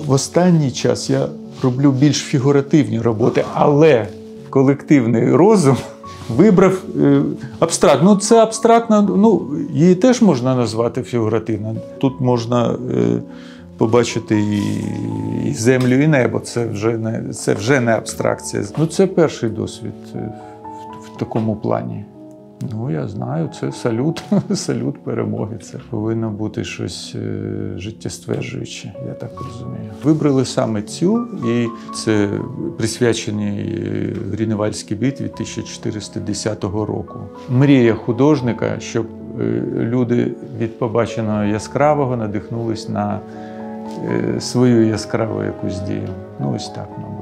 В останній час я роблю більш фігуративні роботи, але колективний розум вибрав абстракт. Ну, це абстрактно, ну, її теж можна назвати фігуративно. Тут можна побачити і землю, і небо. Це вже не абстракція. Ну, це перший досвід в такому плані. Ну, я знаю, це салют перемоги. Це повинно бути щось життєстверджуюче, я так розумію. Вибрали саме цю, і це присвячені Грюневальдській битві 1410 року. Мрія художника, щоб люди від побаченого яскравого надихнулись на свою яскраву якусь дію. Ну, ось так.